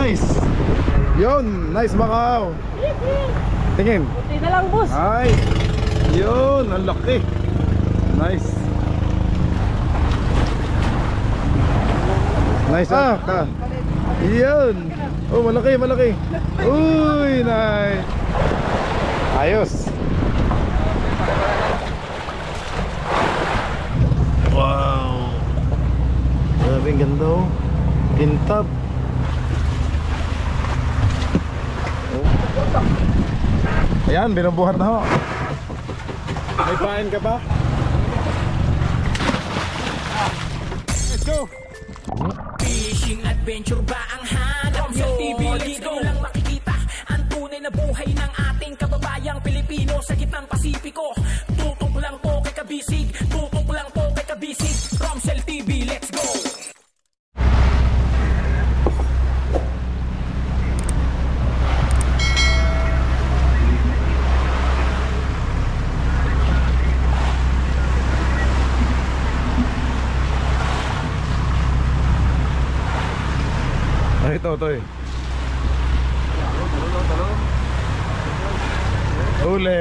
Nice. Yun, nice Macau. Tingin. Buti na lang, boss. Ay, yun, ang laki. Nice. Nice ka. Yun. Oh, malaki. Uy, nice. Ayos. Wow. Grabe ang ganda oh. Kintab. Ayan, binubuhat na ho. May pain ka ba? Let's go! Fishing adventure ba ang hanap nyo? TV, let's go! Lang makikita ang tunay na buhay ng ating kababayang Pilipino sa gitnang Pasipiko. Tutok lang po kay Kabisig, tutok lang po kay Kabisig. Romsel TV, let's go! Ito eh. Ule.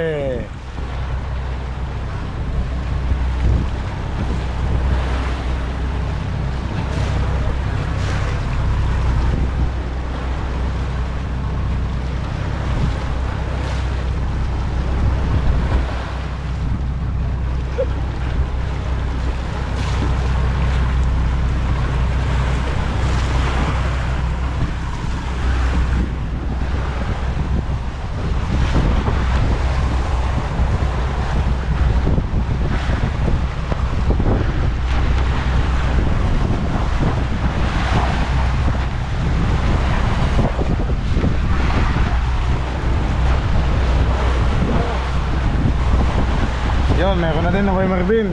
Yun, meron na din ako kay Marvin.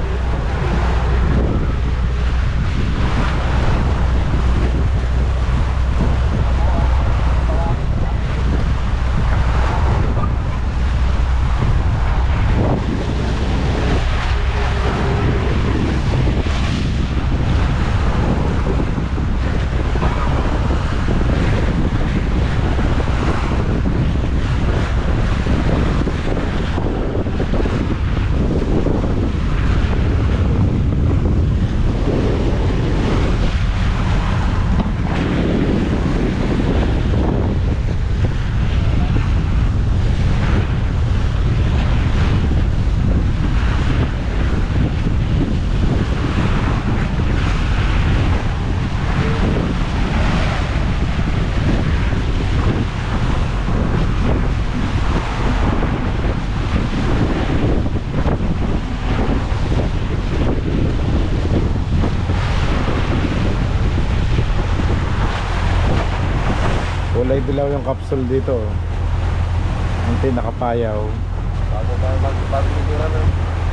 Kulay dilaw yung capsule dito. Hindi nakapayaw. Bago nila na.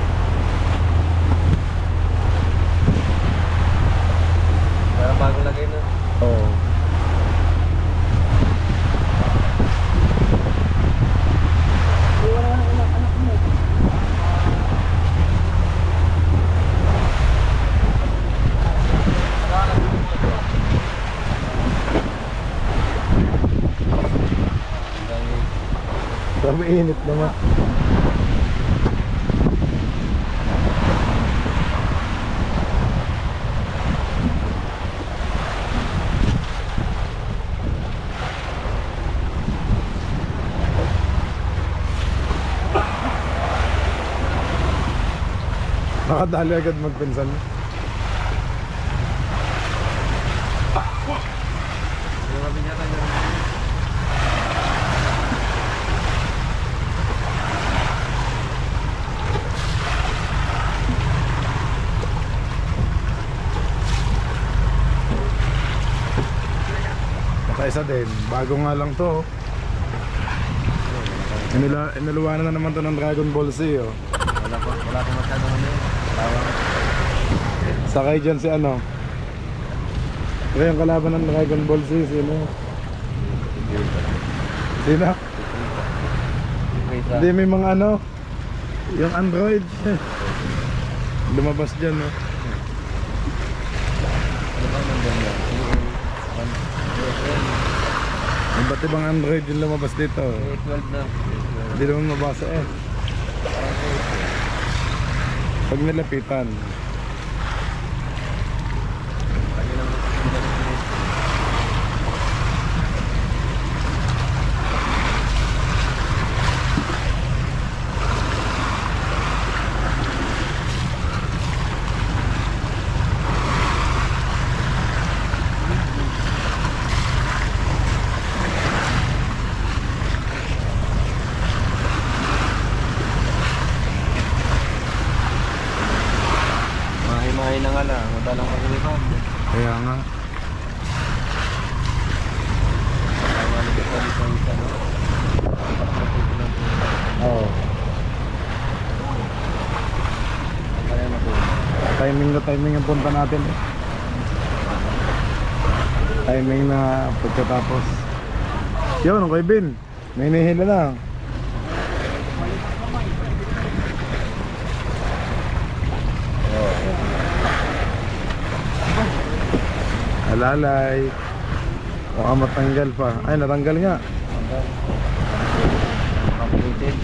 Parang bago lagay na. Oo. Grabe init naman. Nakadali agad magpinsan. Isa din, bago nga lang to. Iniluwanan na naman to ng Dragon Ball Z oh. Wala ko masyado naman yun. Sakay dyan si ano. Kaya yung kalaban ng Dragon Ball Z, sino? Sino? Hindi, may mga ano, yung Android. Lumabas dyan no. Iba't ibang Android yung lumabas dito. A12 na. Hindi naman mabasa eh. Pag nilapitan. Lagi lang mahimahin na nga lang. Madalang pag-uwipan. Kaya nga. Kaya nagkita dito ang isa, no? Oo. Kaya na po. Timing na timing ang punta natin eh. Timing na pagkatapos. Yun, okay Bin. May nihila lang. Alalay. Baka matanggal pa. Ay, natanggal nga. Completed.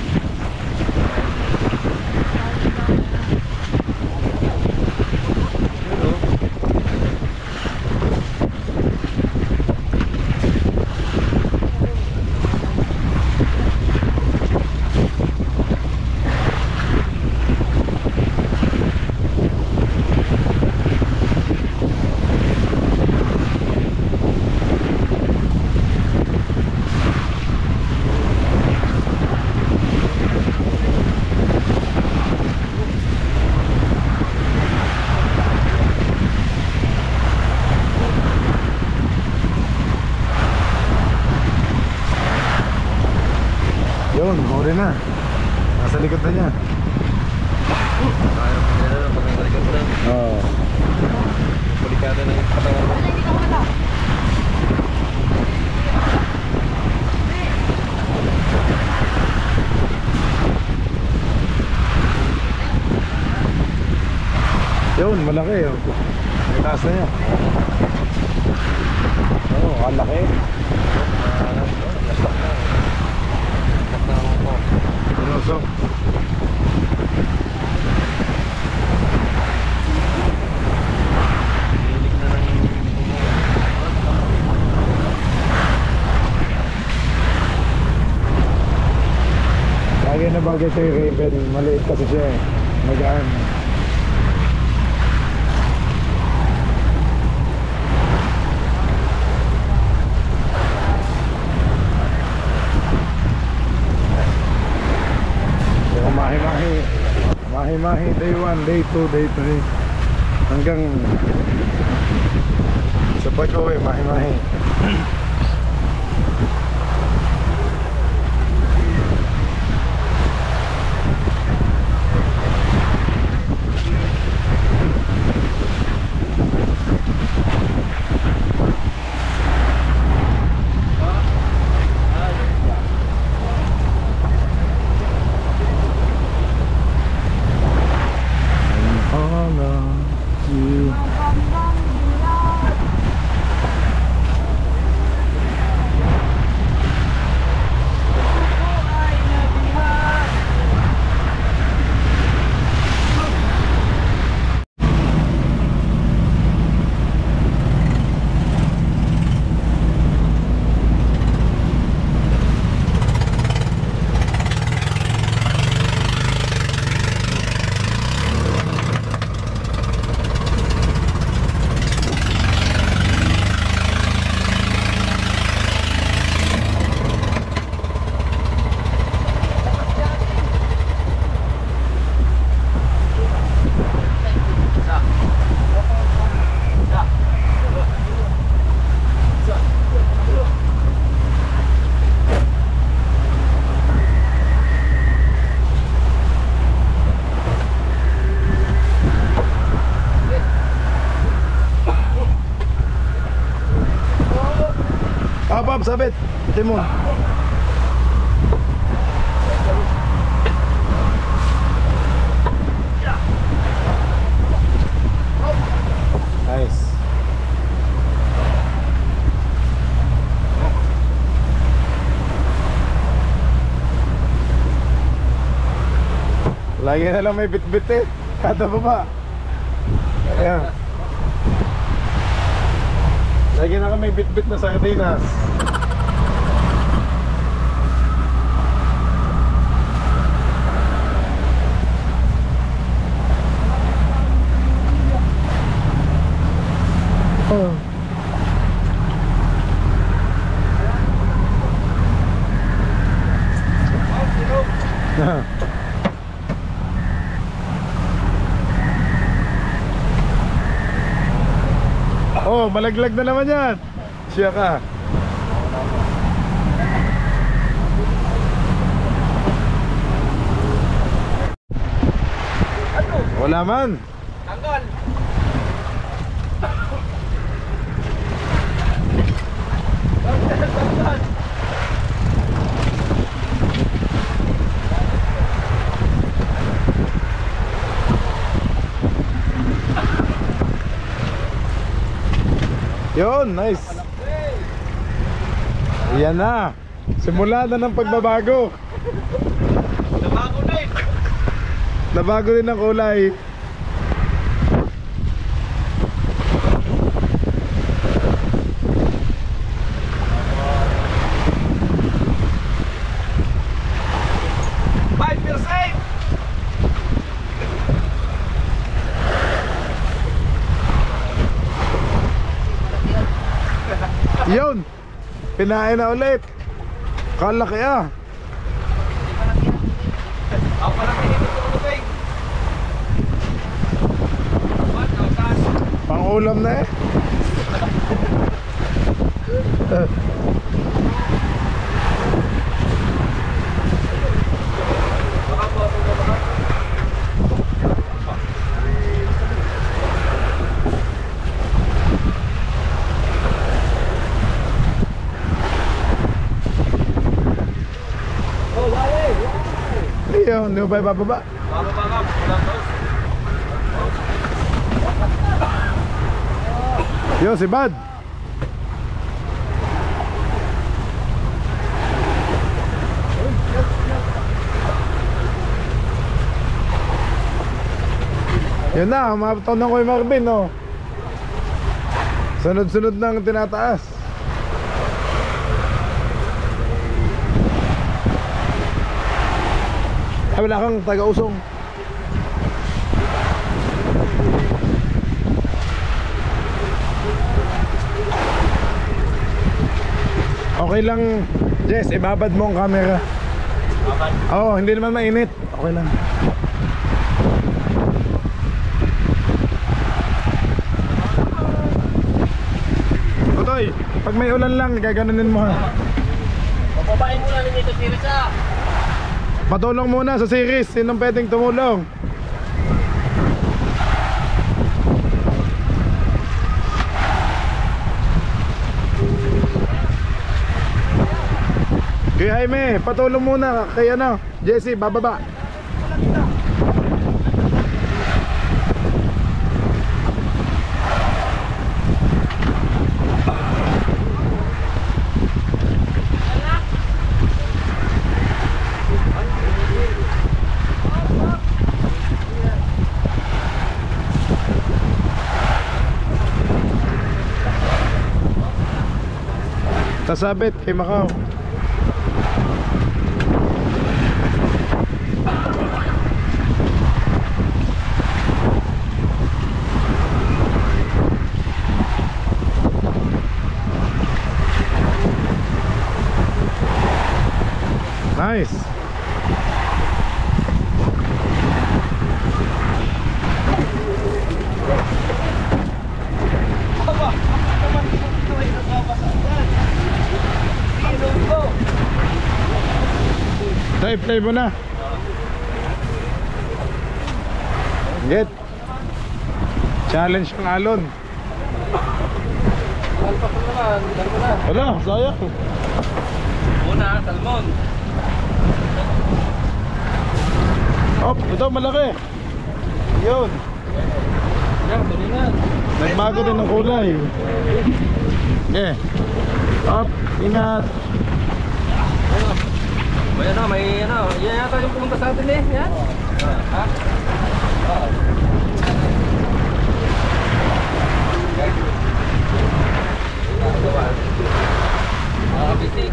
Yun, huli na. Nasa likod na niya. Kaya na na pag nagalikan mo na. Oo. Pulikada na yung katangan mo. Yun, malaki yun. May taas na niya. Oo, kalaki. Lastak na. Lastak na ako po. Pinusok. Hilig na ng Bagay na bagay sa'yo Raven. Maliit kasi siya eh. Magaan. Pero mahi-mahi. Mahi-mahi. Day 1, day 2, day 3. Hanggang sa pag-uwi, mahi-mahi. Bob, sabit. Ito mo. Nice. Lagi na lang may bit-bit eh. Kada baba. Ayan. Lagi na lang may bit-bit na sardinas. Oh. Oh, malaglag na naman yan. Siya ka. Wala man. Tanggal. Yun, nice. Ayan na. Simula na ng pagbabago. Nabago na eh. Nabago din ang kulay. Yun, pinain na ulit. Kalaki ah. Ako pala pinipit ko ito eh. Pang ulam na eh. Ayun, di ba bababa? Bababa nga, walang tos. Yo, si Bad. Yun na, umabot na ko yung Marvin, no? Sunod-sunod nang tinataas. Ay, wala kang taga-usong. Okay lang, Jess, ibabad mo ang camera. Oo, hindi naman mainit. Okay lang. Otoy, pag may ulan lang, gaganunin mo ha. Papabain muna ninyo ito, Siris ah. Patulong muna sa series. Sinong pwedeng tumulong? Kay Jaime, patulong muna. Kay ano, Jesse, bababa. Tasabit kay Macau. Nice. Play mo na. Get. Challenge ng alon. Alpak na naman, dalawa na. Wala, sayang. Una, salmon. Oh, ito malaki. Yun. Yan, tulingan. Nagbago din ng kulay. Okay. Up, ingat. May ano, may ano. Yan yata yung pumunta sa atin eh. Yan. Bisik.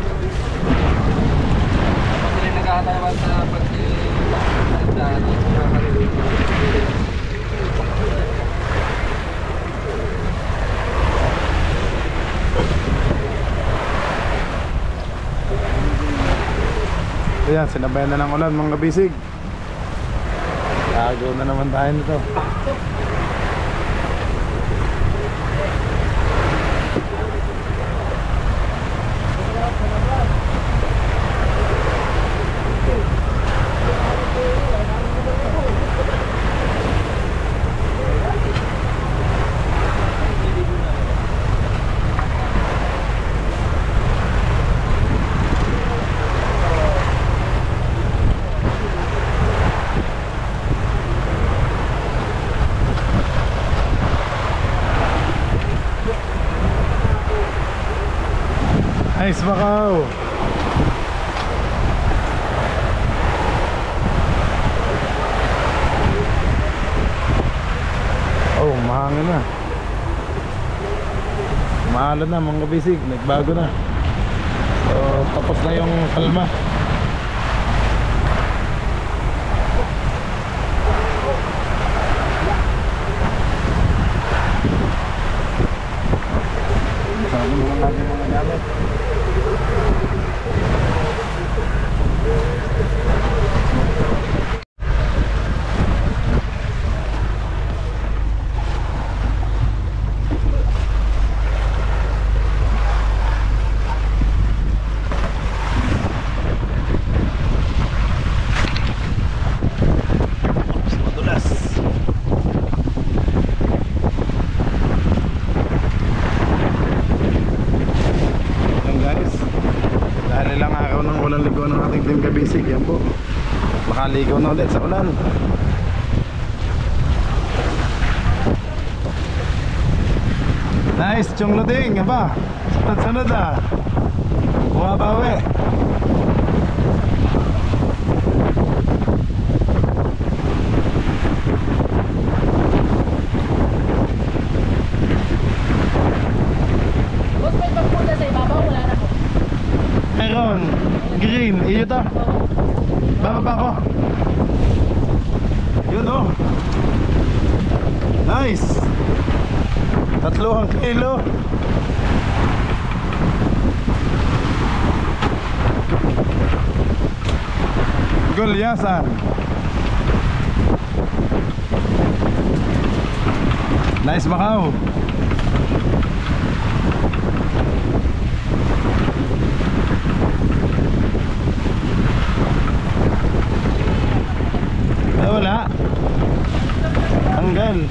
Tapos sila nagkakatawa sa pagkakatawa. Ayan, sinabayan na ng ulan mga kabisig. Tago na naman tayo nito. Nice, Macau. Oh, mahangin na. Maalan na mga kabisig, nagbago na. So, tapos na yung kalma. Sabi mo lang natin mga gamit. Kabisig, yan po. Makaligaw na ulit sa ulan. Nice, Chong Luding, ba? Sunod-sunod ah. Bumabawi. Boss, may pagpunta sa ibabaw, wala na po. Meron, green, iyo to. Bababa ko. Yun oh. Nice. 3 kilo. Gulyasan. Nice, Macau. Wala. Tanggal.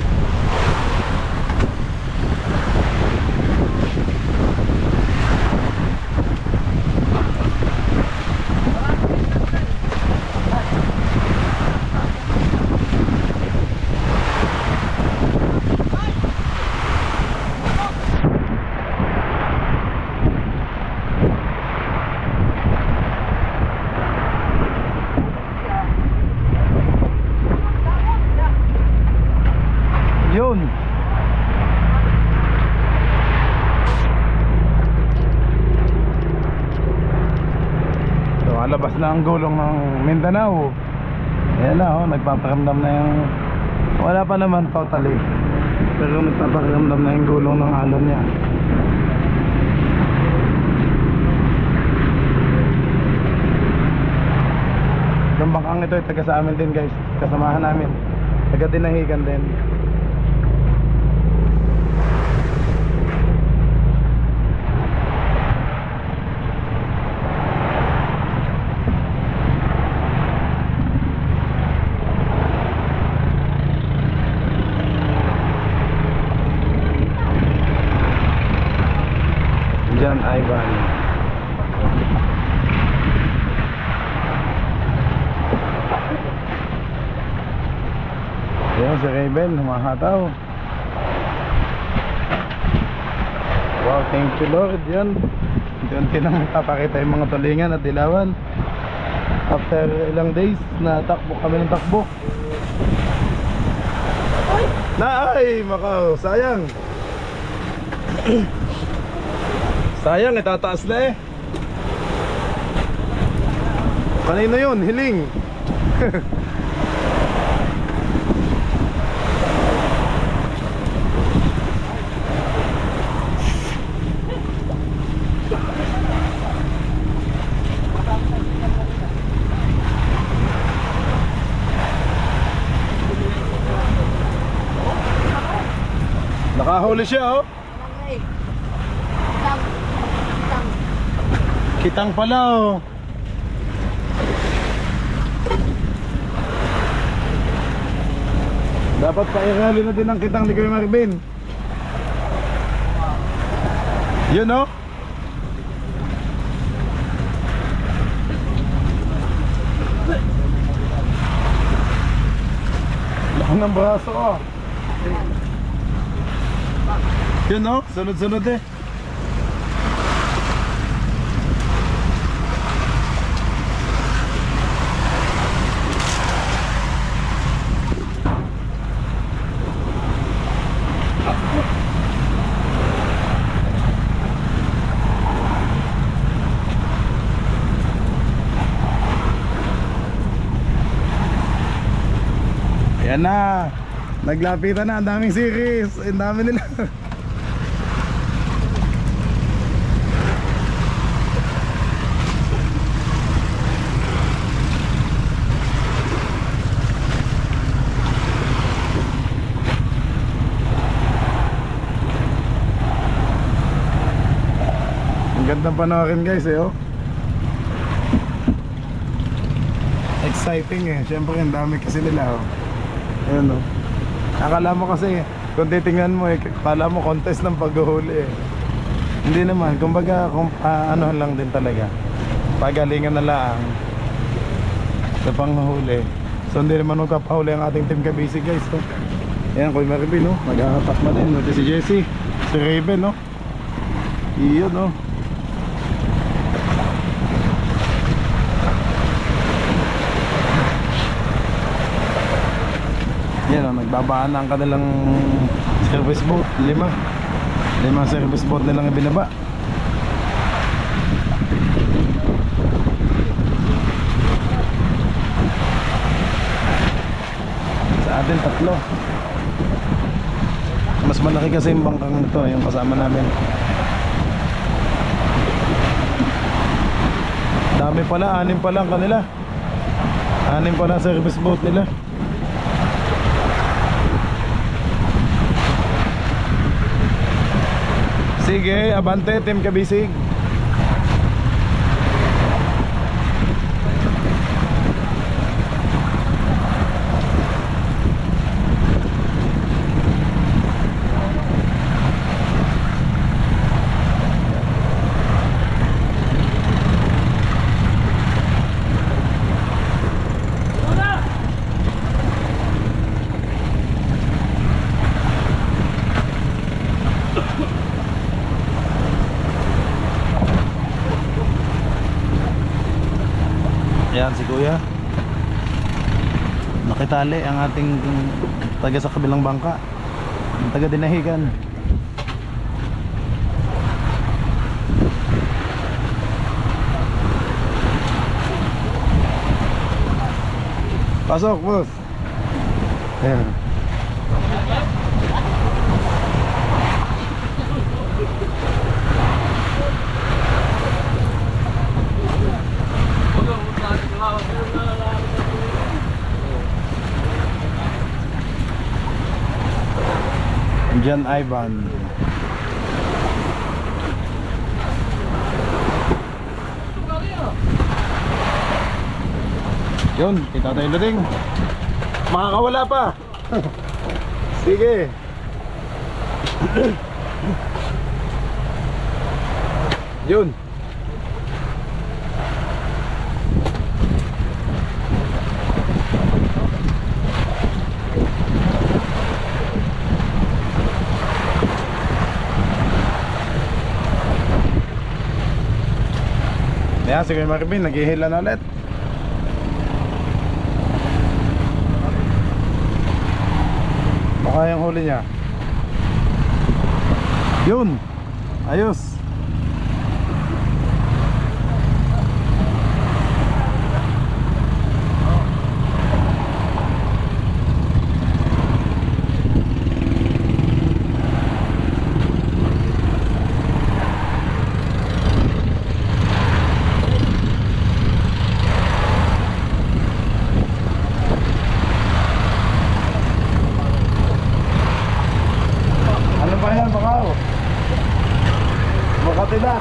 Yun. So, alabas na ang gulong ng Mindanao. Ayan na oh, nagpaparamdam na yung... Wala pa naman totally, pero nagpaparamdam na yung gulong ng alon niya. Yung bangkang ito ay taga sa amin din guys. Kasamahan namin. Taga Dinahigan din. John Ivan. Ayan si Raven, humahataw. Wow, thank you Lord. Yan, unti-unti nang papakita yung mga tulingan at dilawan. After ilang days na takbo kami ng takbo. Ay, Macau, sayang. Sayang, itataas na eh. Kanino yun? Hiling. Nakahuli siya oh. Kitang pala oh. Dapat pairali na din ang kitang ni Kuya Marvin. Yun oh. Laki ng braso oh. Yun oh, sunod-sunod eh. Ayan na, naglapitan na, ang daming series, ang dami nila. Ang gandang panoorin guys eh oh. Exciting eh, syempre ang dami kasi nila oh. Ayan o. Akala mo kasi kung titingnan mo eh, akala mo contest ng paghuhuli eh. Hindi naman, kumbaga ano lang din talaga, pagalingan na lang sa panghuli. So hindi naman magpapahuli ang ating team kabisi guys oh. Ayan, Kuya Marvin oh, nag-ahatak na din. Ito si Jessie, si Raven oh. Iyon oh. Yan o, nagbabaan na ang kanilang service boat. Lima service boat nilang ibinaba. Sa atin 3. Mas malaki kasi yung bangkang ito, yung kasama namin. Dami pala, 6 pala ang kanila. 6 pala service boat nila. Sige, abante, Team Kabisig. Ayan si Kuya, nakitali ang ating taga sa kabilang bangka, ang taga Dinahican. Pasok boss. Ayan. John Ivan. Yun, kita tayo na rin. Makakawala pa. Sige. Yun. Ayan, si Kuya Marvin, naghihila na ulit. Baka yung huli niya. Yun. Ayos. Ano ba yan, bakaw? Makati na.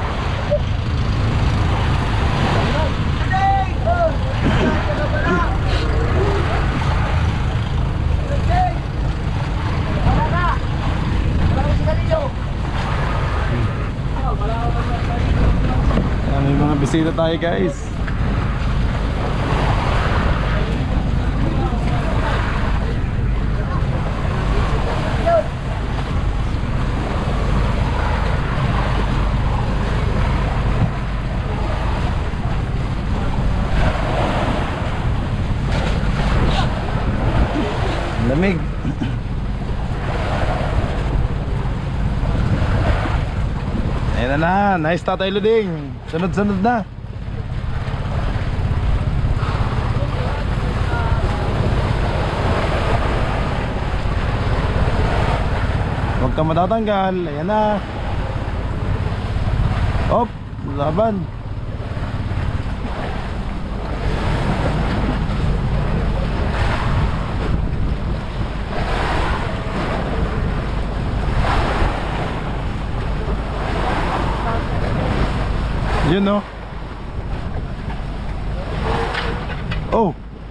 May mga bisita tayo, guys. Lamig. Ayan na, nice Tatay Luding. Sunod-sunod na. Huwag ka matatanggal. Ayan na. Op, laban. Yun no. Oh.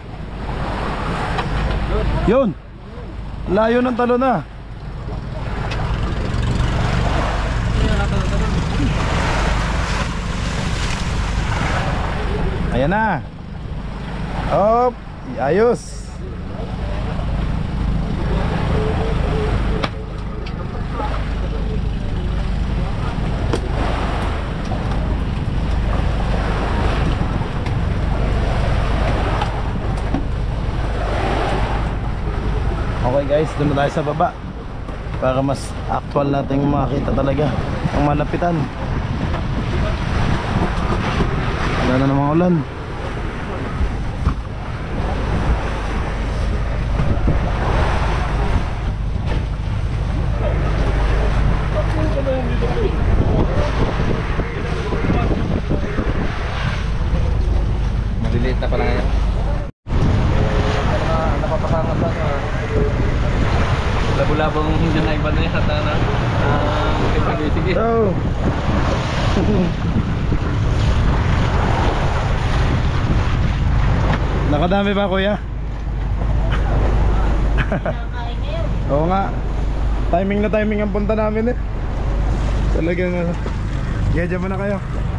Yun. Layo ng talo na. Ayan na. Op, ayos. Okay guys, doon na tayo sa baba para mas actual nating makita talaga ang malapitan. Wala na namang ulan. Maliliit na pala ngayon. Napapasangat lang. Labo-labong hindi na iba na yung hata na. Sige. Oh. Nakadami ba kuya? Oo nga. Timing na timing ang punta namin eh. Talagang Gedya mo na kayo.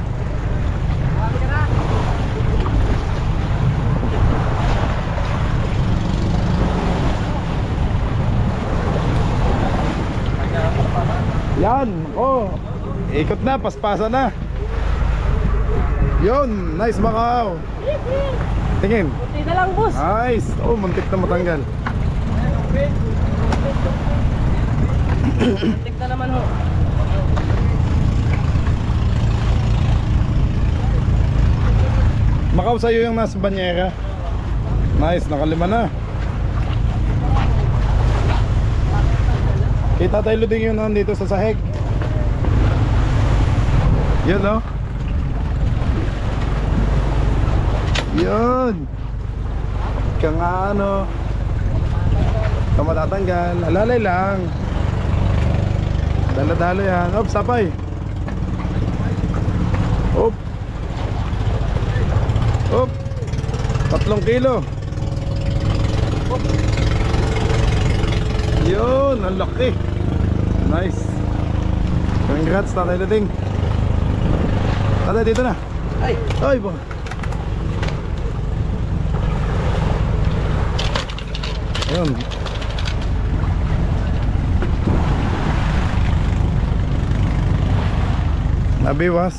Yan, oh. Ikot na, paspasa na. Yun, nice Macau. Tingin. Buti na lang, boss. Nice. Oh, muntik na matanggal. Muntik na naman ho. Macau sa'yo yung nasa banyera. Nice, nakalima na. Kita tayo Luding yun nandito sa sahig. Yun no. Yun. Ika nga ano. Ika matatanggal. Alalay lang. Dala-dalo yan. Op, sapay. Op. Op. 3 kilo. Yun, ang laki. Nice. Congrats Tatay Luding. Tatay dito na. Ay. Ay po. Yun. Nabiwas.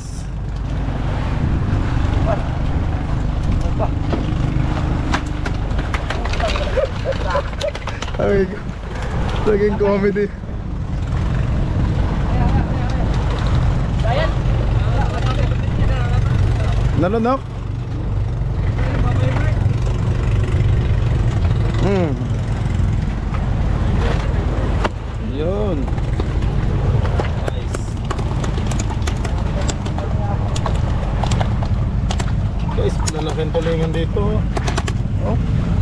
Ay. Naging comedy. Ayan. Nalunok? Yun. Guys, malalaking tulingan dito. Oh.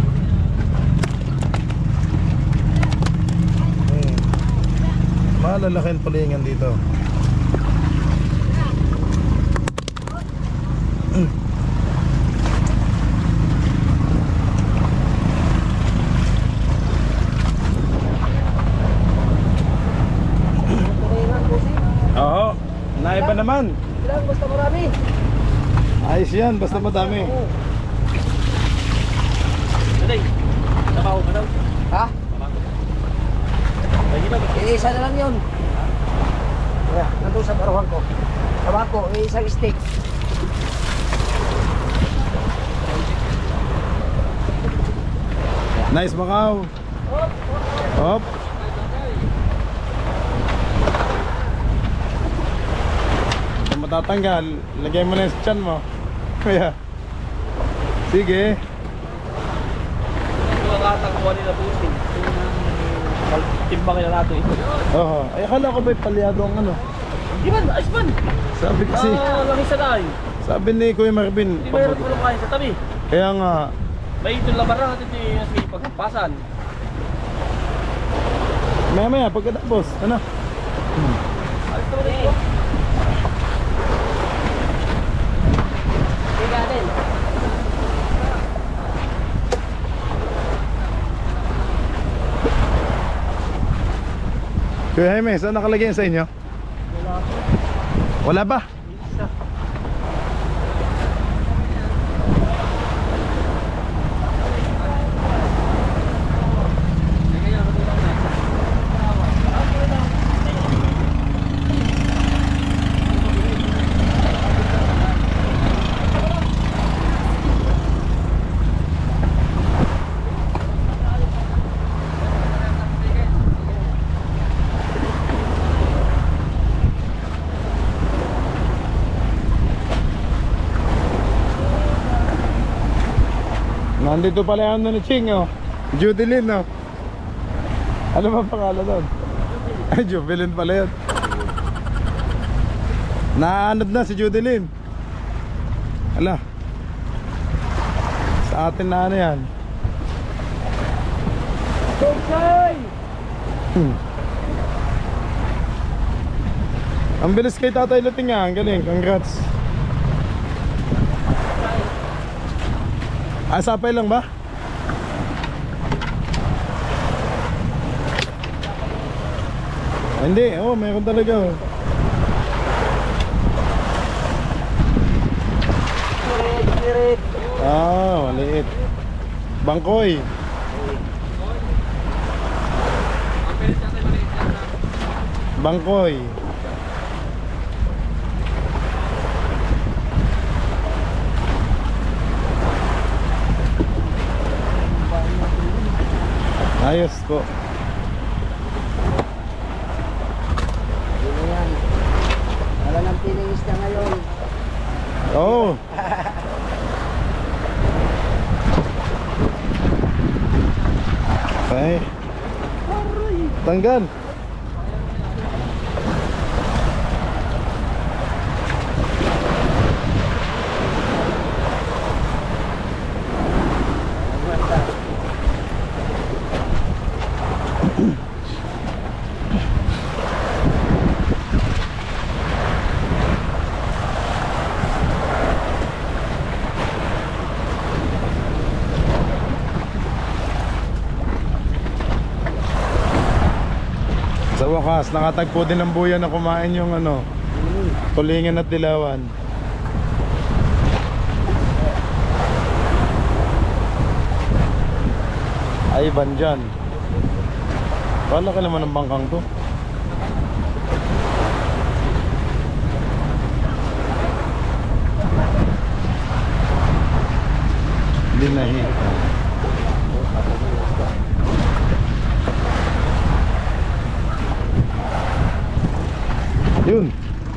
Malalaking tulingan dito. Oo, naiba naman. Ilang basta marami. Ayos yan, basta madami. Nanay, nabaho ka daw. Ha? Lagi ba? Isa na lang yun. Kaya, nandun sa baruhan ko. Tabako, isang stick. Nice, Macau. Hop. Kung matatanggal, lagay mo na yung tiyan mo. Kaya. Sige. Makakakuha nila busing. Timbang nila natin. Oo. Ay, akala ko ba'y palyado ang ano. Di ba? Ayos man. Sabi kasi, Langis na tayo. sabi ni Kuya Marvin. Hindi mayroon ko lang kain sa tabi. Kaya nga, May ito labaran natin yung pagkampasan. maya pagkatapos, ano? Alis naman ito. Tiga din. Kuya Jaime, saan nakalagay yan sa inyo? Wala ba? Nandito pala yung ano ni Ching, oh. Judelin, oh. Ano ba pangalan doon? Ay, Jubilin pala yun. Naanod na si Judelin. Ala. Sa atin na ano yan. Okay! Ang bilis kay Tatay Luting nga. Ang galing, congrats. Sapay lang ba? Hindi, oh, mayroon talaga, oh. Kirit. Maliit. Bangkoy. Bangkoy. Ayos po. Yun na yan. Wala nang piling isda ngayon. Oh. Okay. Tanggal. Sa wakas, nakatagpo din ng buya na kumain yung ano, tulingan at dilawan. Ay, bandyan. Wala ka naman ng bangkang to. Hindi nahita. Yun.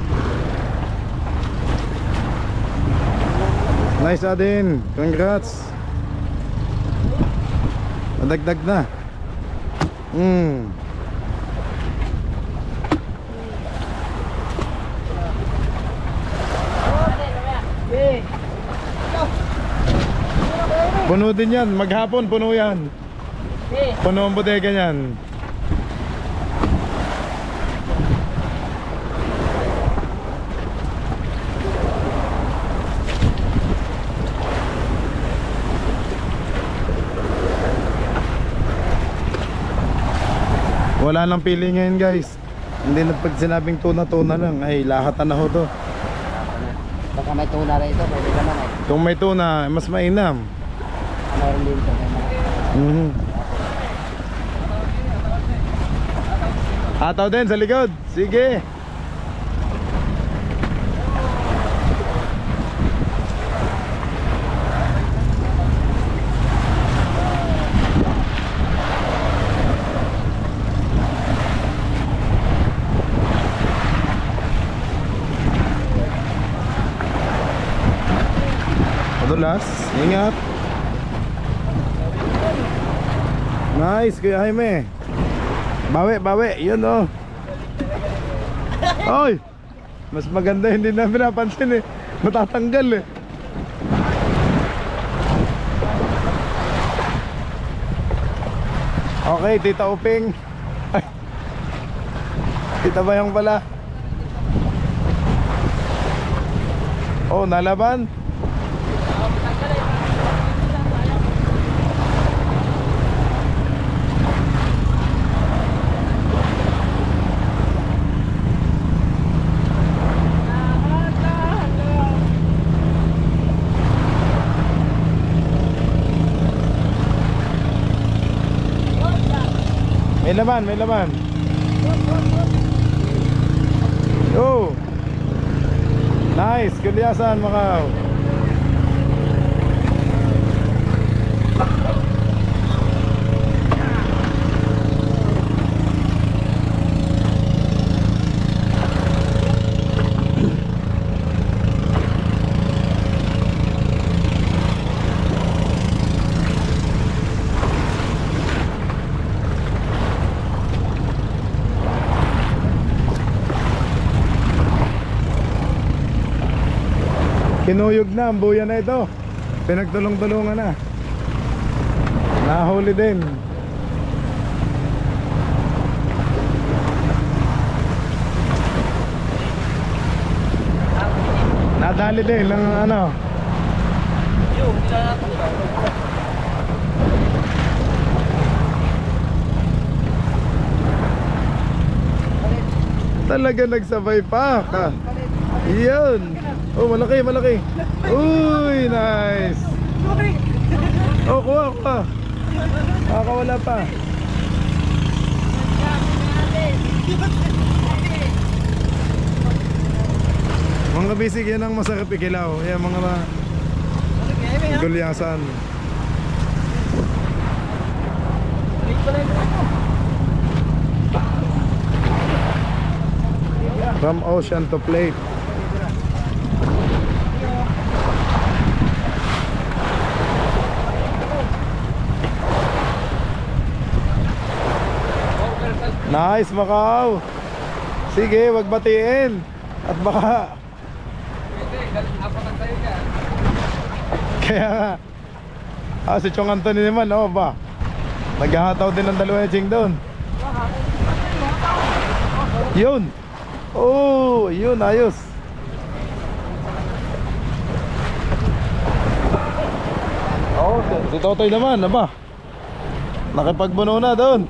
Nice Adin. Congrats. Madagdag na. Puno din yan. Maghapon puno yan. Puno ang bodega yan. Wala nang pili ngayon guys. Hindi na pag sinabing tuna-tuna lang, ay lahatan na ho to. Baka may tuna rito, pwede naman eh. Kung may tuna, mas mainam. Meron din ito. Ataw din sa likod. Sige. Padulas, ingat. Nice, Kuya Jaime. Bawi, yun oh. Oy! Mas maganda hindi na pinapansin eh. Matatanggal eh. Okay, Tita Uping. Ay. Tita Bayang pala. Oh, nalaban? May laman. Oh. Nice, kulyasan Macau. Kinuyog na ang buya na ito. Pinagtulong-tulungan na. Nahuli din. Nadali din ng ano. Talaga nagsabay pa. Yun. Oh, malaki. Uy, nice. Oh, kuha. Nakakawala pa. Mga bisig yan ang masarap ikilaw. Yan mga gulyasan. From ocean to plate. Nice Macau. Sige, wag batiin. At baka kaya si Chong Anthony naman, oh ba, naghahataw din ng dalawa ching doon. Yun. Oh, yun, ayos. Oh, si Totoy naman, aba, nakipagbuno na doon.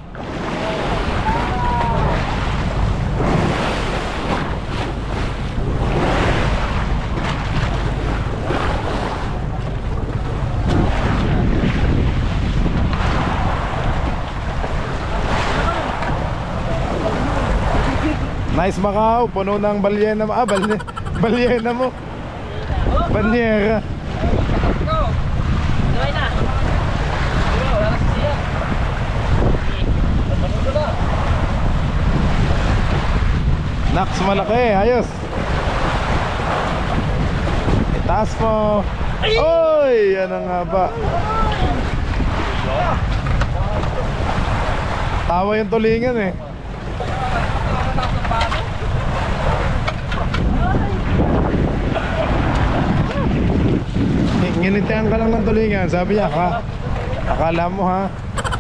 Nice Macau, puno ng balyena mo. Balyena mo. Banyera. Naks, malaki, ayos. Itaas mo. Oy, yan ang haba. Tawa yung tulingan eh. Nginitihan ka lang ng tulingan. Sabi niya, ha? Akala mo ha?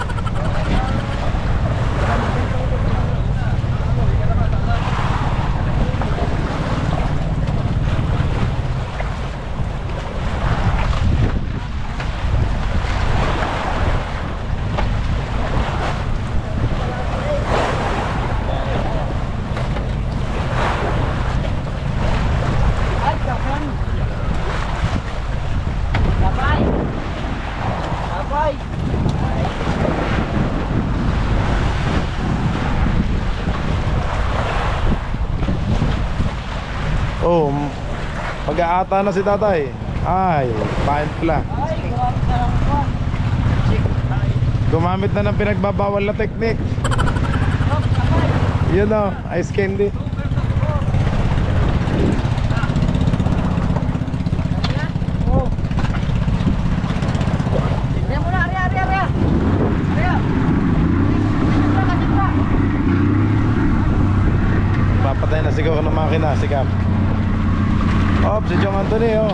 Oh, mag-aata na si tatay. Ay, pain pala. Gumamit na ng pinagbabawal na teknik. Yun o, ice candy. Papatay na siguro ng makina, sikap. Oh, si Jong Anthony, oh.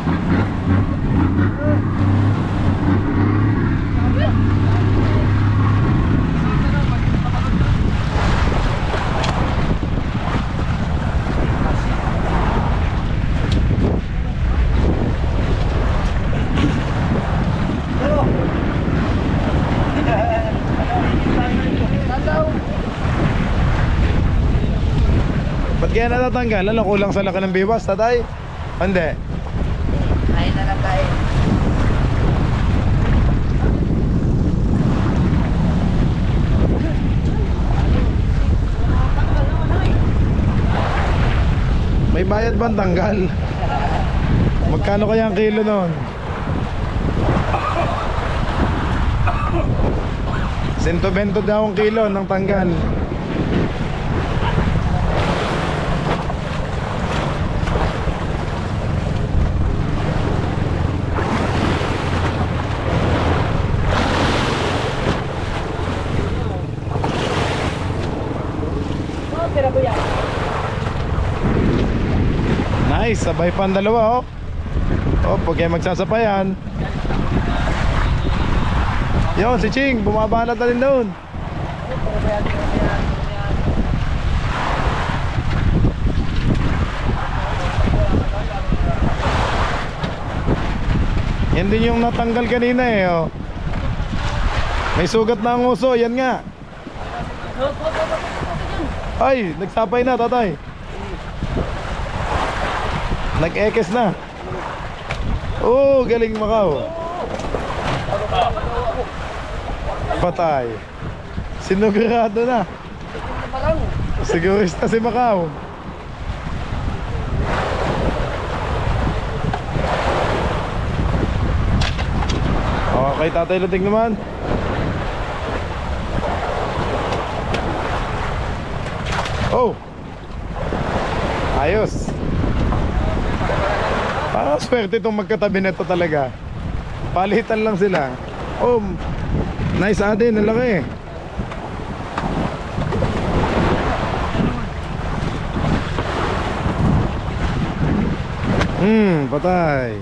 Ba't kaya natatanggal? Ano, kulang sa laki ng biwas, tatay? Hindi. Ay na lang tayo. May bayad bang tanggal? Magkano kaya ang kilo noon? 120 daw ang kilo ng tanggal. Nice, sabay pa ang dalawa, oh. Oh, pag kayo magsasapayan. Yun, si Ching, bumaba na din doon. Yan din yung natanggal kanina eh, oh. May sugat na ang uso, yan nga. Ay, nagsapay na, tatay. Nag-ekes na. Oh, galing Macau. Patay. Sinugurado na. Sigurista si Macau. Okay, tatay Luting naman. Oh, ayos. Parang swerte itong magkatabi nito talaga. Palitan lang sila. Oh, nice adin, ang laki. Patay.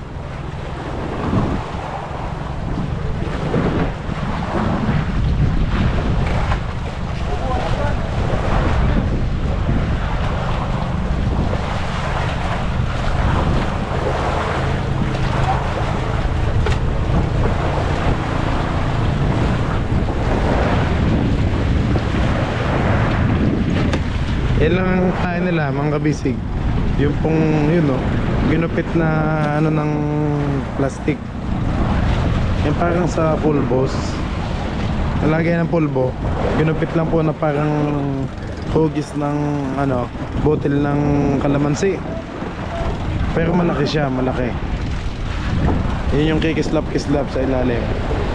Yan lang ang kain nila, mga kabisig. Yung pong, yun o, ginupit na ano ng plastic. Yan parang sa pulbos. Nalagay ng pulbo. Ginupit lang po na parang hugis ng ano, botel ng kalamansi. Pero malaki siya, malaki. Yun yung kikislap-kislap sa ilalim.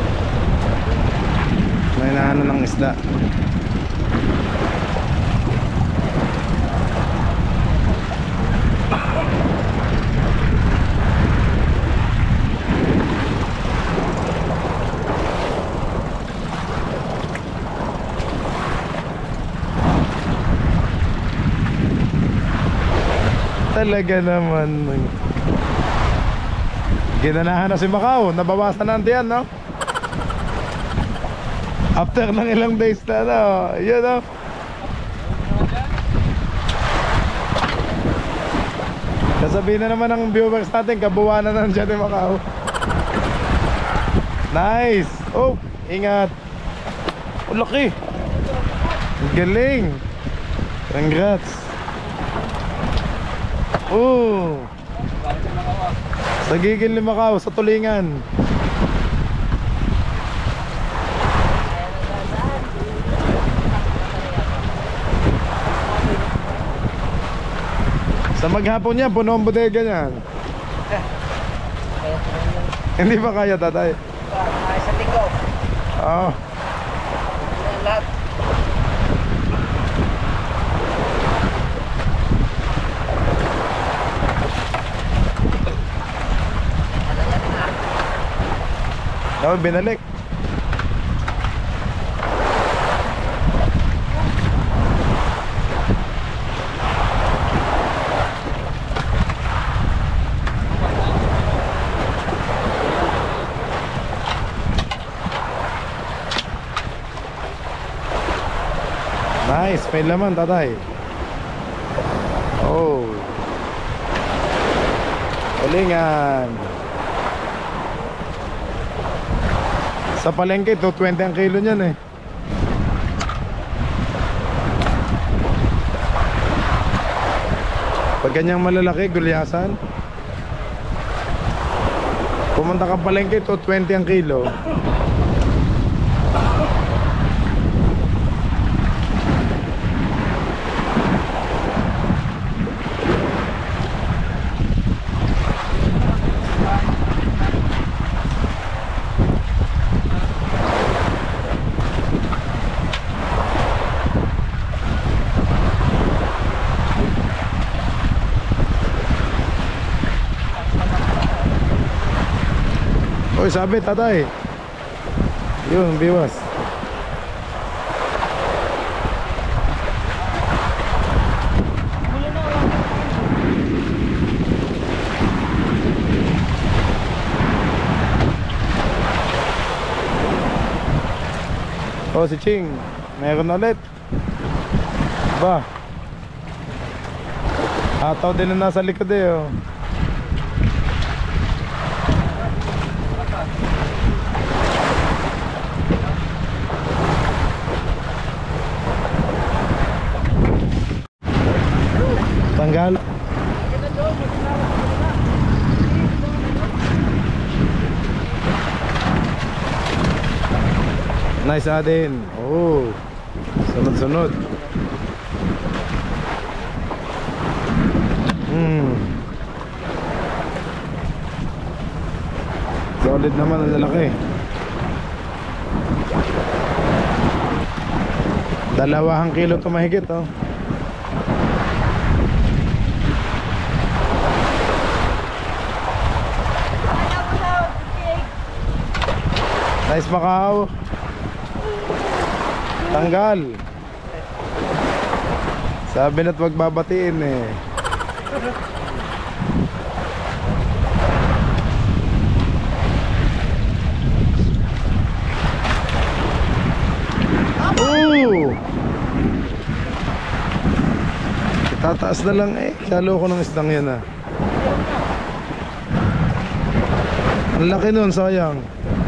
May naano ng isda. Talaga naman. Ginanahan na si Macau. Nabawasan na ang tiyan, no? After ng ilang days na, no? Yun, no? Sasabihin na naman ng viewers natin, kabuwanan na dyan ni Macau. Nice! Oh, ingat! Oh, laki! Galing! Congrats! Oh! Sa gigil ni Macau, sa tulingan. Sa maghapon niya, puno ang bodega niyan. Hindi ba kaya, tatay? Isang linggo. Oo. Lahat. Oo, binalik. Nice, may laman, tatay. Oh. Galingan. Sa palengke, 220 ang kilo niyan eh. Pag ganyang malalaki, gulyasan. Pumunta ka palengke, 220 ang kilo. Oy, sabi tatay. Yun, biwas. Oh, si Ching, meron ulit. Ba? Ataw din na nasa likod eh, oh. Tanggal. Nice adin. Oh, sunod-sunod. Solid naman ang lalaki. 2 kilo to mahigit, oh. Nice, Macau. Tanggal. Sabi na't wag babatiin eh. Oh! Itataas na lang eh. Kalo ko ng isdang yan ah. Ang laki nun, sayang.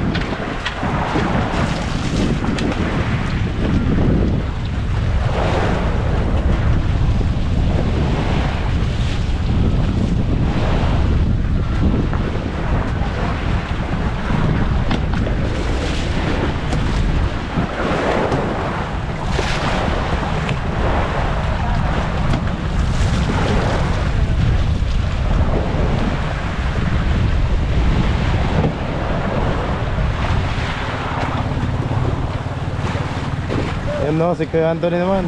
Yun no, si Kuya Anthony naman.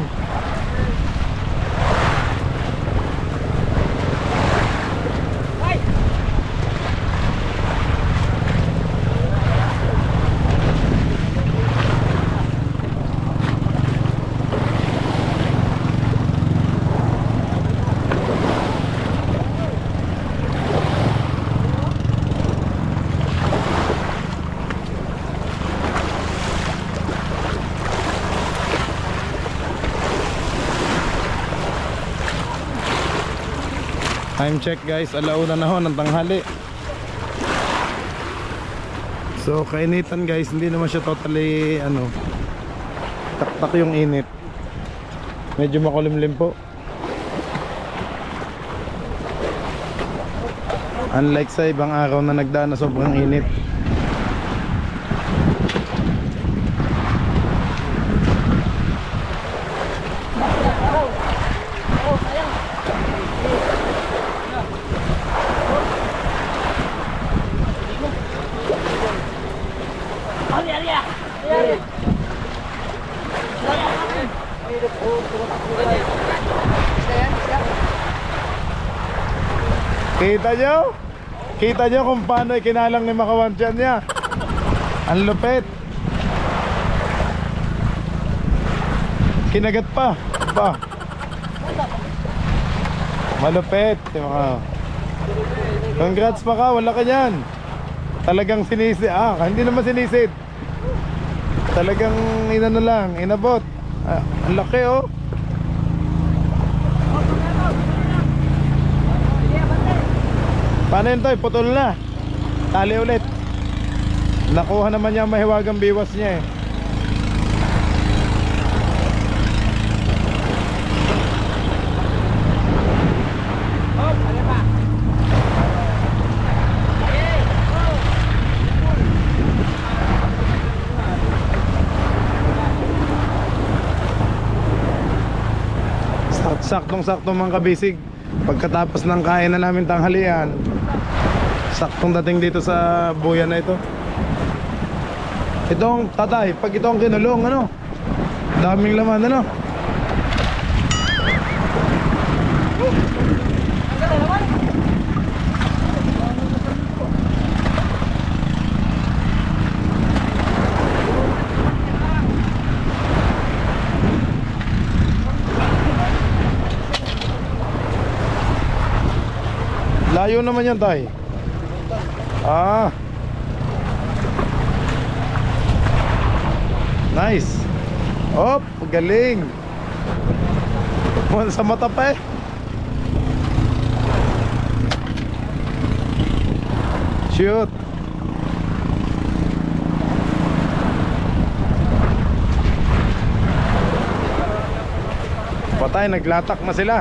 Time check guys, 1:00 na ho ng tanghali. So kainitan guys, hindi naman siya totally taktak yung init. Medyo makulimlim po. Unlike sa ibang araw na nagdaan na sobrang init. Kita nyo kung paano ikinalang ni Makawansyan niya. Ang lupit. Kinagat pa. Malupit. Congrats pa ka, wala ka yan. Talagang sinisid. Hindi naman sinisid. Talagang inabot. Ang laki oh. Paano yun Toy? Putol na. Tali ulit. Nakuha naman niya ang mahiwagang biwas niya eh. Saktong-saktong mga kabisig. Pagkatapos ng kain na namin tanghalian, saktong dating dito sa buyan na ito. Itong tatay, pag itong kinulong daming laman layo naman yan tay. Nice. Galing. Sa mata pa eh. Shoot. Patay, naglatak na sila.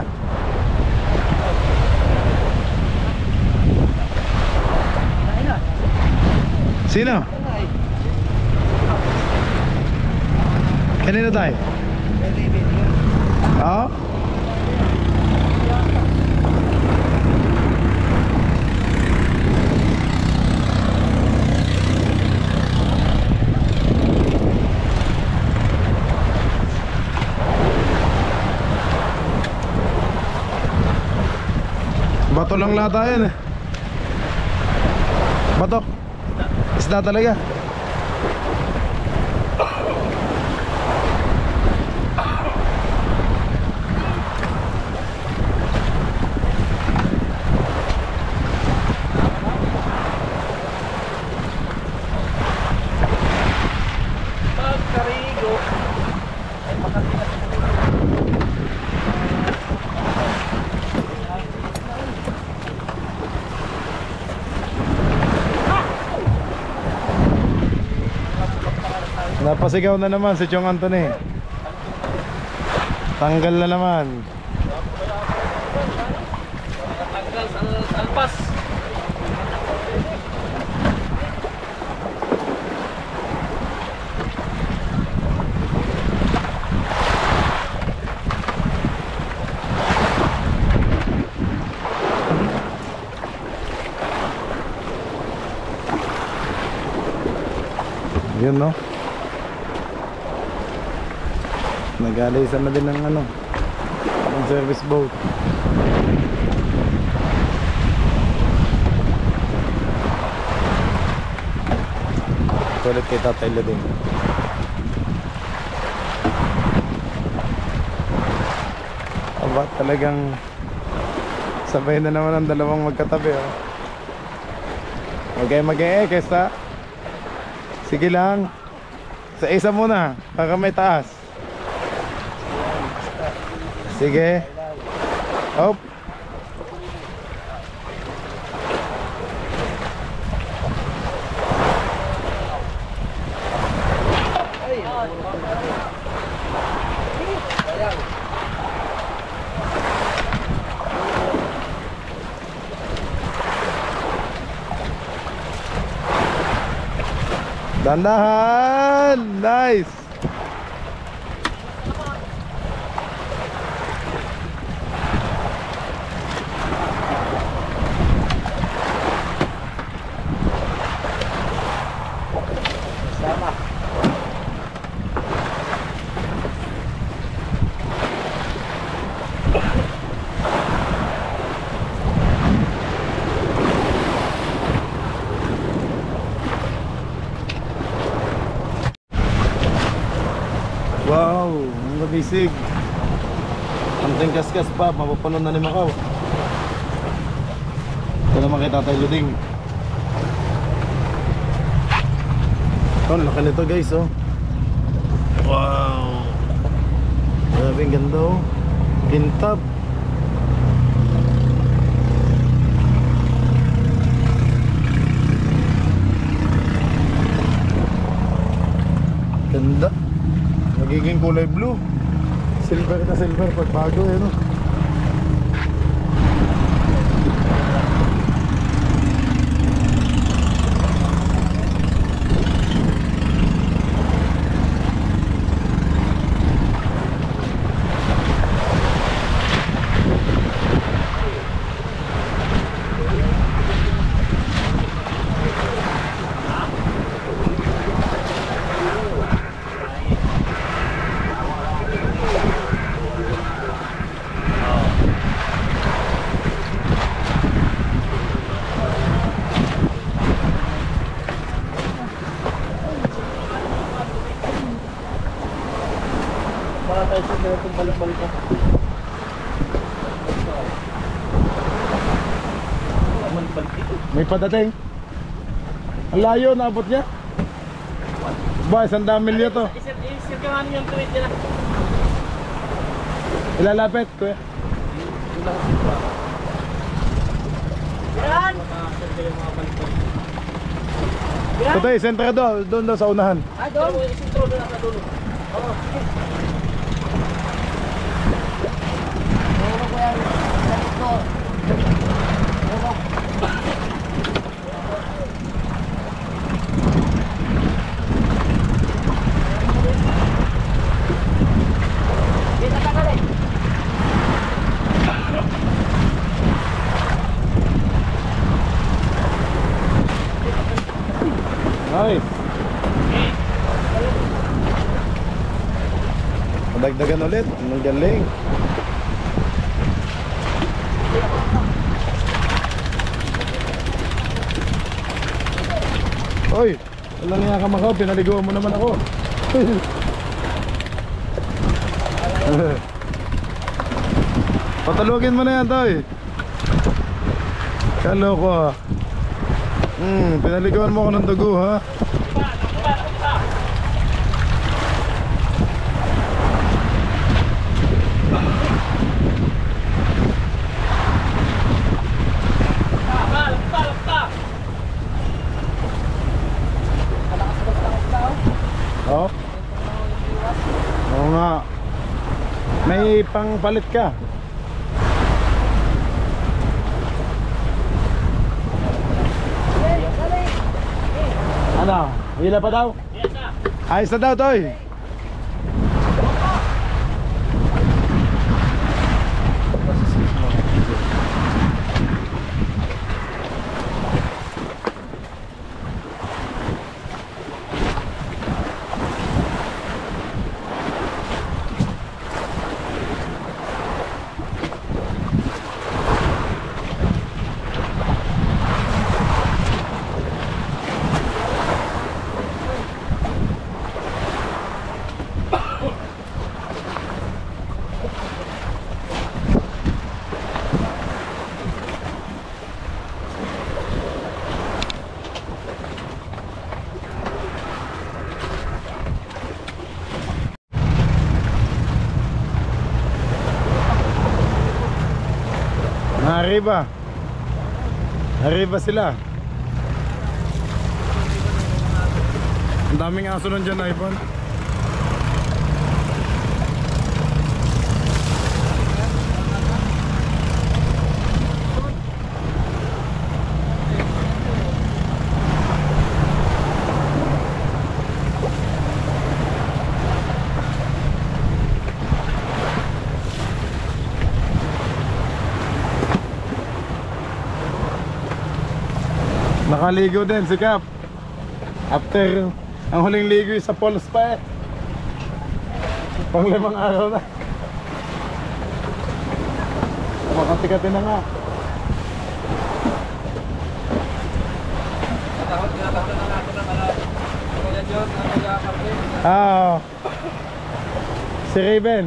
Sino? Kanina tayo? Oo? Bato lang lata yan eh. Bato. Isda talaga. Napasigaw na naman si Chong Anthony. Tanggal na naman. Tanggal sa alpas. Yun no. Nag-alisan na din ng ng service boat. Tulit kay Tatay Lading. Aba, talagang sabay na naman ang dalawang magkatabi Huwag kayo mag-e-ekes sige lang. Sa isa muna para may taas. Sige. Hop. Dandahan! Nice! Sama. Wow, ang mabisig. Ang tingkas-kas pa, mapapuno na ni Macau. Ito naman kay Tatay Luding. Oh, laki nito guys, oh. Wow. Grabe, ang ganda, oh. Kintab. Ganda. Magiging kulay blue. Silver na silver pag bago, eh, no? May padating. Ang layo, naabot niya. Ba, 100 milyo to. Isip ka nga yung tweet nila. Ilalapit, kuya. Yan! Today, sentrado, doon daw sa unahan. Ah, doon? Isintro doon sa dulo. Oo, sige. Oo, kuya. Ganito. Oo. Kita ka kali. Nice. Madagdagan ulit. Ang galing. Oy, wala nga ka Macau, pinaliguan mo naman ako. Patalugin mo na yan, Toy. Kaloko, ha. Pinaliguan mo ako ng dugo, ha. Oh. Oo nga. May pangpalit ka. Ano? Hila pa daw? Ayos na daw, Toy. Arriba. Arriba sila. Ang daming aso nun dyan, iPhone. Nakaligo din si Cap. After ang huling ligo sa Falls pa eh. Pang 5 araw na. Makatikatin na nga. Ah, si Raven.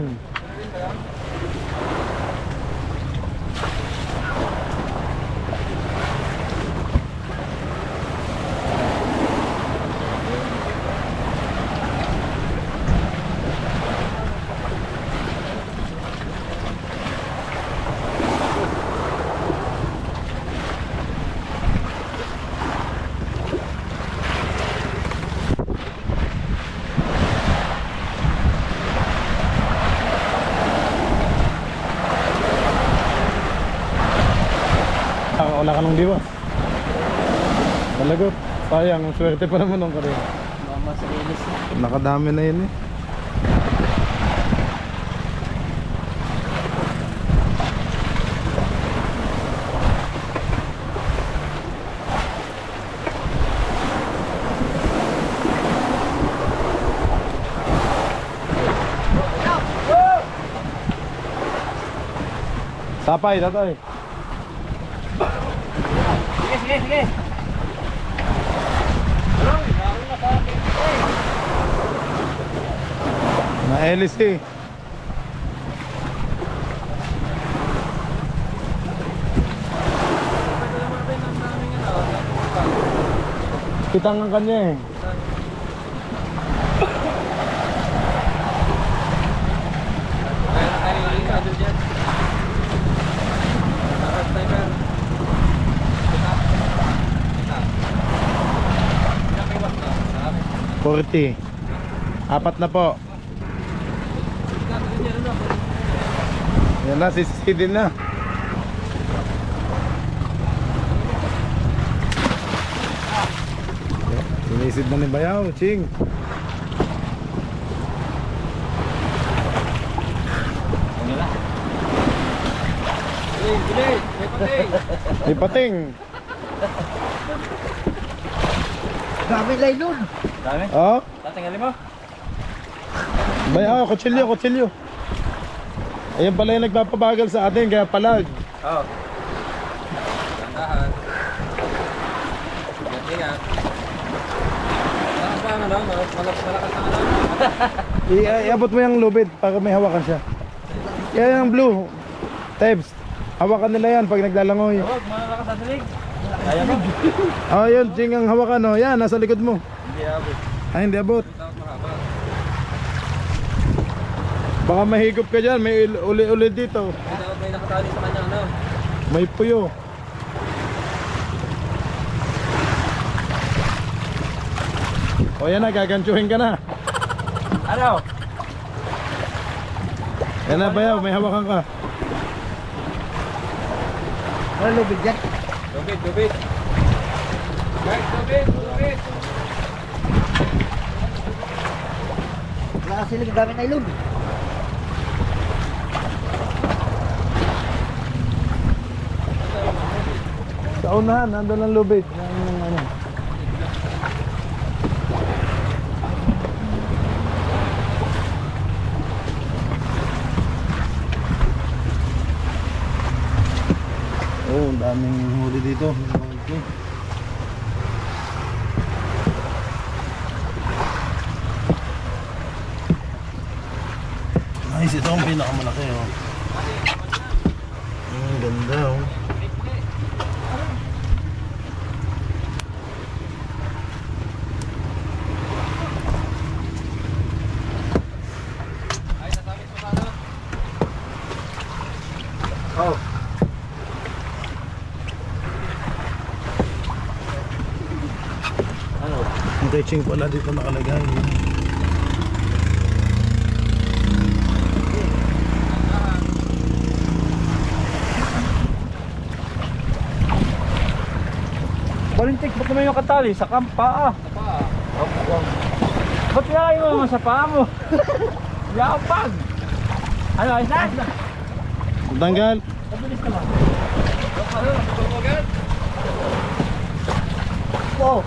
Wala ka nung diwas. Malagot. Sayang, swerte pa naman nung kanina. Mama sa linis. Nakadami na yun eh. Sapay, tatoy. Sige, sige. Na LC. Kitang ang kanya eh. $40. Apat na po. Yan na, sisidin na. Sinisid na ni Bayaw, Ching. May pating. Dami laylon. Dami? Oh? Tatinggalin mo? Bayaw, kutsilyo. Ayan pala yung nagpapabagal sa atin, kaya palag. Oo. Tandahan. Ingat. Saan ba malakas na Iabot mo yung lubid para may hawakan siya. Yan ang blue. Tebs. Hawakan nila yan pag naglalangoy. Huwag, malakas sa silig. Kaya mo? Oh, yun, Ching ang hawakan, oh. Yan, nasa likod mo. Hindi abot. Ay, hindi abot. Takot makaba. Baka mahigop ka dyan, may uli-uli dito. Hindi dapat may nakatali sa kanya, ano? May puyo. O yan na, gaganchuhin ka na. Ano? Yan na, Bayaw, may hawakan ka. Wala lubid yan. Tubig. Guys, tubig. Wala kasi lang dami laylon. Sa unahan, nandun ang lubid. Yung ano. Oh, ang daming huli dito. Nice, ito ang pinakamalaki, oh. Ang ganda, oh. Oh. Ano? Ang catching pala dito nakalagay. Balintik, ba't naman yung katali? Sa kampa ah. Ba't kaya mo naman sa paa mo? Yapag! Ano, ayos na? Tanggal. Mabilis naman. po.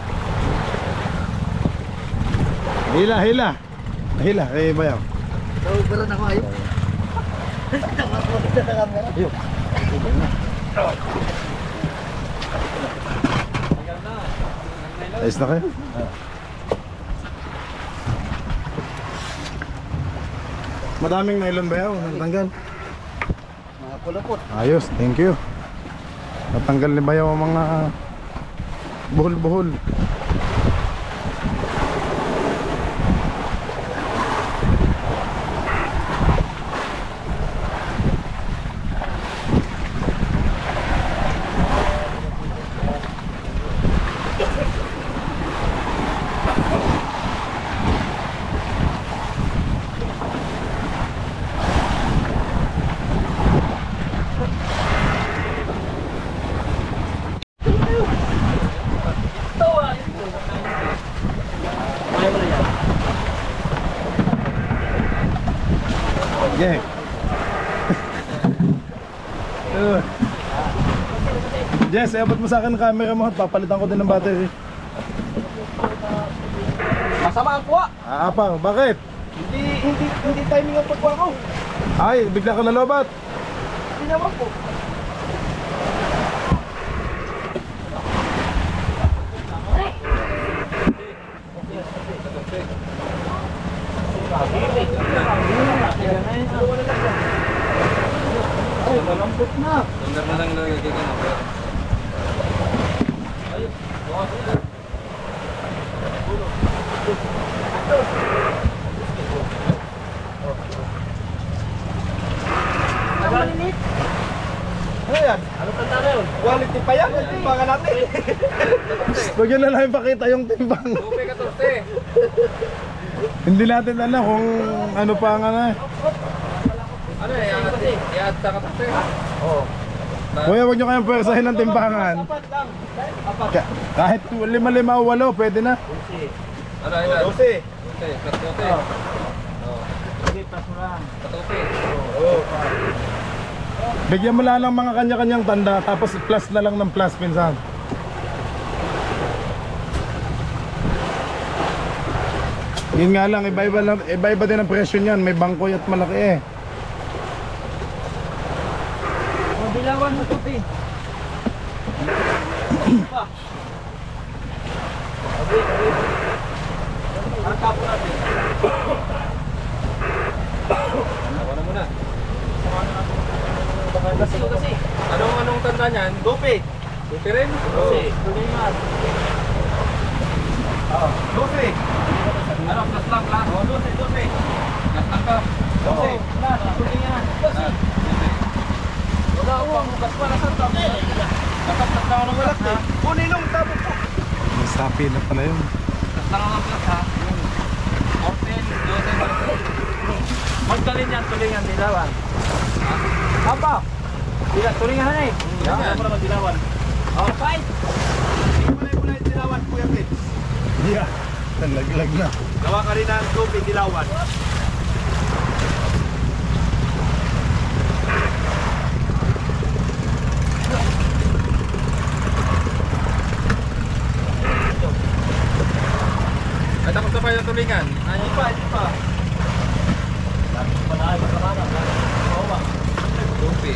Hila, hila. Hila, kay Bayaw. Pero na ko ayo. Nakapagod na camera. Ayo. Ayos na kayo? Madaming nylon Bayaw, natanggal. Mga pulapot. Ayos, thank you. Natanggal ni Bayaw ang mga buhol-buhol. Yeah. Jess, abot mo sa akin ang camera mo at papalitan ko din ng battery. Masama ang kuha. Apa, bakit? Hindi timing ang pagkuha ko. Ay, bigla ka nalobat. Hindi naman po. Ay, malambot na. Tundar na lang nagagay ka na. Ano yan? Ano tanda na yun? Quality pa yan. Timbangan natin. Huwag yun na lang ipakita yung timbang. Upe ka torte. Hindi natin alam kung ano pa ang ano. Ano eh, iat sa ka torte. Oo. Kuya, huwag nyo kayang pwersahin ng timbangan. Apat lang. Kahit 5, 5 o 8, pwede na. Ano, ilan? 12. Torte, katote. Sige, pas mo lang. Katote. Bigyan mo lang ng mga kanya-kanyang tanda, tapos plus na lang ng plus pinsan. Yun nga lang, iba-iba din ang presyo niyan. May bangkoy at malaki eh. Dilawan mo tupi. Pa. Ang tapo natin. Ako na muna. Kasi. Anong tanda niyan? Tupi. Tupi rin? Kasi. Tulingan. Tupi. Ano, plus lang lang? Oh, tupi. Plus lang ka? Tupi. Tulingan. Tupi. Wala ko ang bukas pa. Nasaan tapo? Nakapat lang ako ng walat eh. Kunin nung tapo po. Mas happy na pala yun. Plus lang ang plus ha? 14, 12, Magdalin yan, tulingan, dilawan. Apa? Tulingan na eh. Yan. Ako naman dilawan. Oh, fight! Hindi mo na yung dilawan, Kuya Pits. Yeah, nalaglag na. Gawa ka rin ng tubig dilawan. Ay, tapos na pa yung tulingan. Hindi pa. Panahay, makamana. Mawa. Tupi.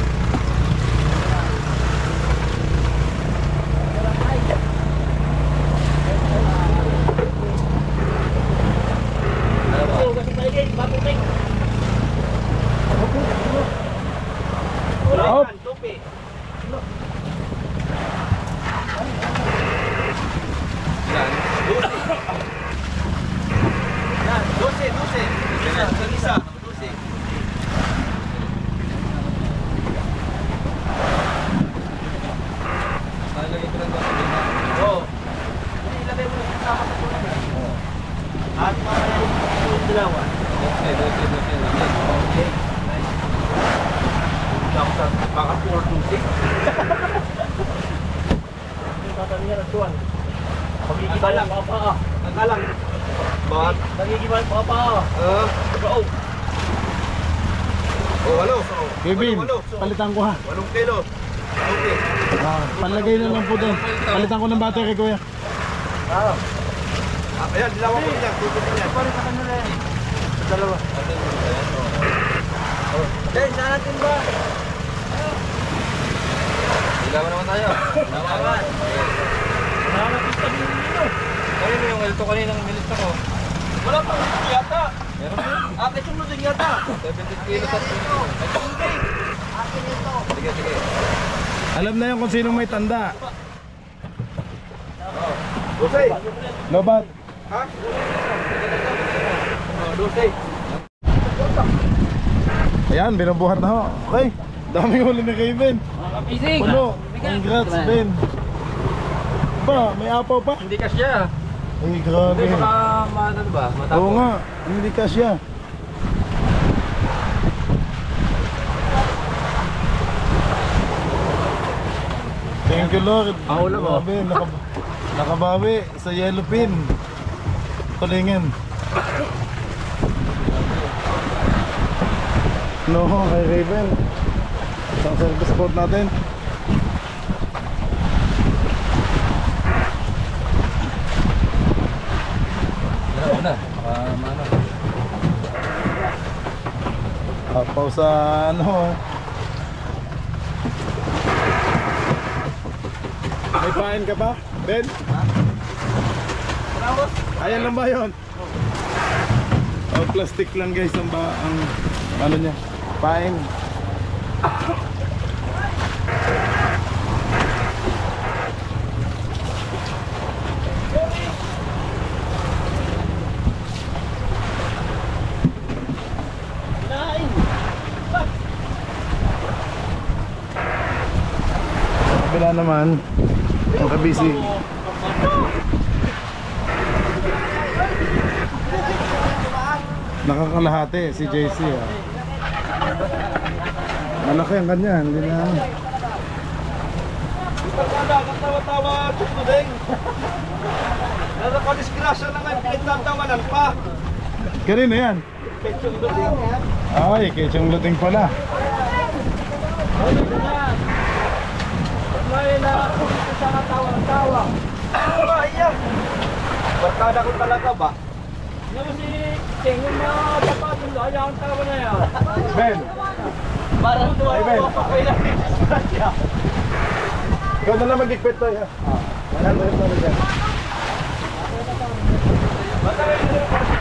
Oh. Tupi. Yan. Yan, 12. Isa. 12. Talagay ko lang ba sa tulingan? Oo. Hindi, ilagay mo na sa tulingan. At mamaya yung dilawan. Okay, 12. Okay. Nice. Baka 4-2-6. Yung tatanihan at tuwan. Pagigibay lang, papa. Nagalang. Bakit? Nagigibay, papa. Go. Oh, ano? Kevin, palitan ko ha. 8 kilo. Okay. Palagay na lang po doon. Palitan ko ng battery kuya. Ayan, dilawan ko niya. Tubig niya. Pare sa kanila yan. Sa dalawa. Then, saan natin ba? Ilawan naman tayo. Ilawan. Kanino yung elto kaninang milis ako? Wala pang yata. Meron ba? Akin yung lutong yata. 70 kilos at Akin ito. Sige, sige. Alam na yan kung sinong may tanda. Dosay. Lobat. Ha? Dosay. Ayan, binubuhat na ho. Okay, daming huli ni Kevin. Puno. Congrats, Ben. Ba, may apaw pa? Hindi kasya. Ay, grabe. Hindi baka ano ba? Matapos. Oo nga, hindi kasya. Thank you, Lord. Ahula mo. Grabe, nakabawi sa yellow pin. Tulingin. No, kay Raven. Isang service boat natin. Una. Mano. Apaw sa ano. May pain ka ba, Ben? Ayan lang ba yun? Oh, plastic lang guys ang ano niya, pain. Kabila naman ang kabisi. Nakakalahati si JC ah. Malaki ang kanya, hindi na. Katawa-tawa, tutudeng. Nakakadisgrasya na nga, pinagtatawanan pa. Kanina yan? Ay, Kechong Luting pala. May nakakita sa katawa-tawa. Ba, iya. Barkada ko talaga ba? Naman si Cheng, yung mga kapatid, ayaw ang tawa na yan. Ben, Parang tuwa Hey, Ben. ko pa kayo ng disgrasya. ikaw na lang mag-equip tayo. 100 na dyan. Basta kayo